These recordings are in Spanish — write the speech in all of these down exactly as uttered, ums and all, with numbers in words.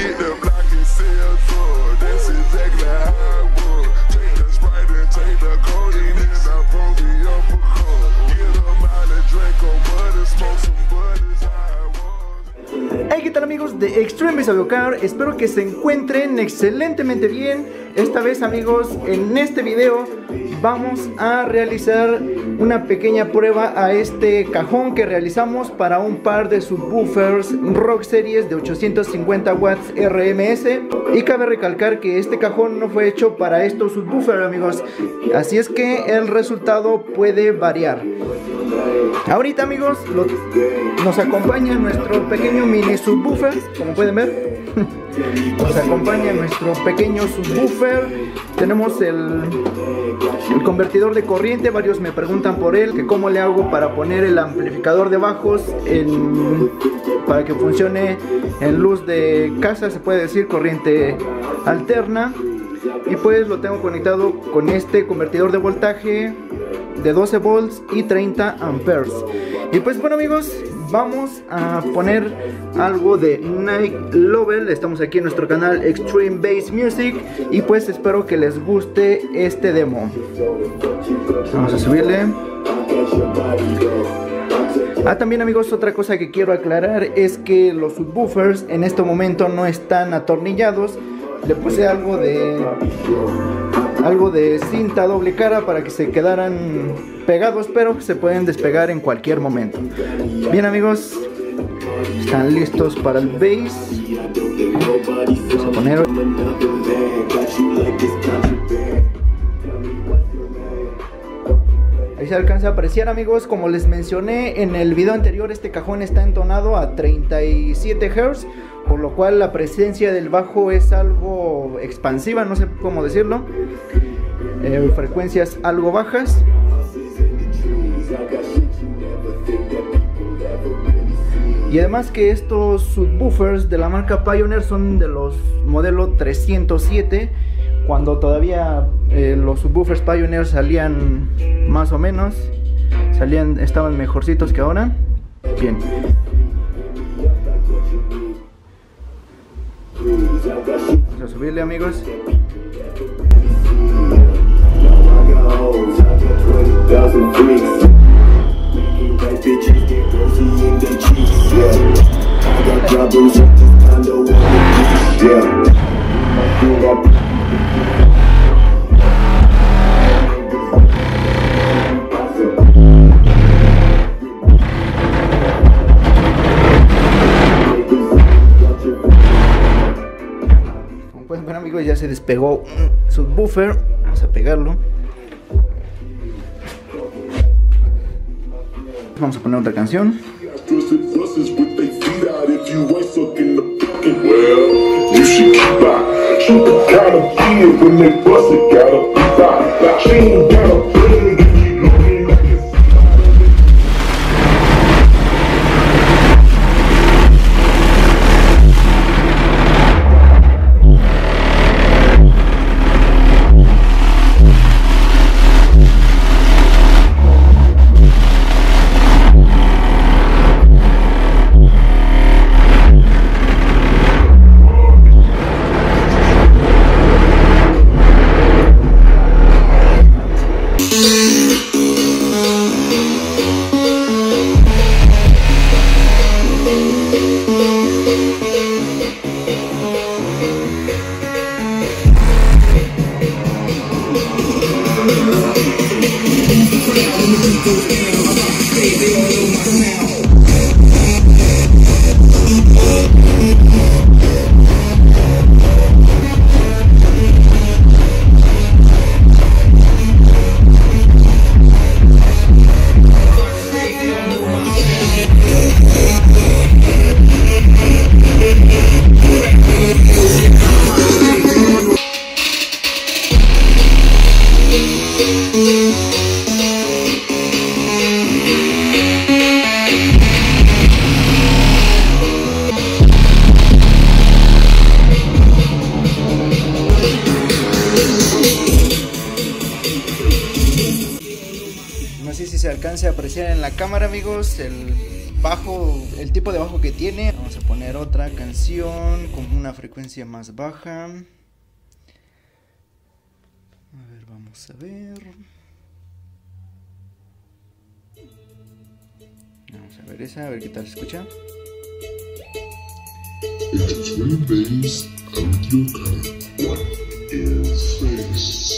hit the block and sell drugs. That's exactly how it was. Take the Sprite and take the codeine and I pull me up a cup. Get them out and drink on mud and smoke some bud is how it was. Hey, ¿qué tal amigos de Extreme Base Audio Car? Espero que se encuentren excelentemente bien. Esta vez amigos, en este video vamos a realizar una pequeña prueba a este cajón que realizamos para un par de subwoofers Rock Series de ochocientos cincuenta watts R M S. Y cabe recalcar que este cajón no fue hecho para estos subwoofers amigos, así es que el resultado puede variar. Ahorita amigos lo, nos acompaña nuestro pequeño mini subwoofer, como pueden ver. Nos acompaña nuestro pequeño subwoofer. Tenemos el, el convertidor de corriente. Varios me preguntan por él, que cómo le hago para poner el amplificador de bajos en, para que funcione en luz de casa, se puede decir corriente alterna. Y pues lo tengo conectado con este convertidor de voltaje de doce volts y treinta amperes. Y pues bueno amigos, vamos a poner algo de Night Lovell. Estamos aquí en nuestro canal Extreme Bass Music y pues espero que les guste este demo. Vamos a subirle. Ah, también amigos, otra cosa que quiero aclarar es que los subwoofers en este momento no están atornillados. Le puse algo de algo de cinta doble cara para que se quedaran pegados, pero se pueden despegar en cualquier momento. Bien amigos, están listos para el bass. Vamos a poner. Ahí se alcanza a apreciar amigos, como les mencioné en el video anterior, este cajón está entonado a treinta y siete hertz, por lo cual la presencia del bajo es algo expansiva, no sé cómo decirlo, eh, frecuencias algo bajas. Y además que estos subwoofers de la marca Pioneer son de los modelo trescientos siete, cuando todavía eh, los subwoofers Pioneer salían más o menos, salían, estaban mejorcitos que ahora. Bien. Vamos a subirle amigos. Bueno amigos, ya se despegó un subwoofer. Vamos a pegarlo. Vamos a poner otra canción. No sé si se alcance a apreciar en la cámara amigos el bajo, el tipo de bajo que tiene. Vamos a poner otra canción con una frecuencia más baja. A ver, vamos a ver. Vamos a ver esa, a ver qué tal se escucha. Extreme Bass Audio Card. What is this?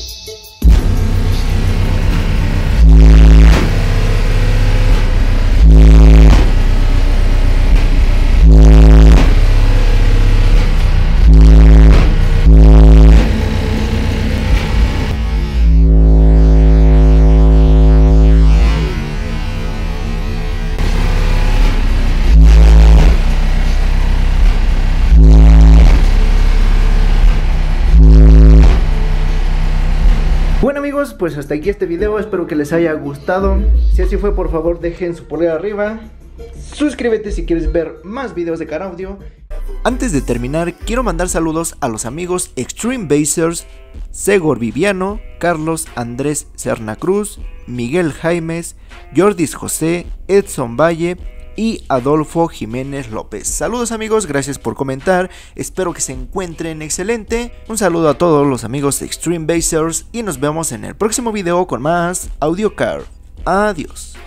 Bueno amigos, pues hasta aquí este video, espero que les haya gustado. Si así fue, por favor dejen su pulgar arriba. Suscríbete si quieres ver más videos de Car Audio. Antes de terminar, quiero mandar saludos a los amigos Extreme Bassers, Segor Viviano, Carlos Andrés Serna Cruz, Miguel Jaimes, Jordis José, Edson Valle y Adolfo Jiménez López. Saludos amigos, gracias por comentar, espero que se encuentren excelente. Un saludo a todos los amigos Extreme Bassers y nos vemos en el próximo video con más Audio Car. Adiós.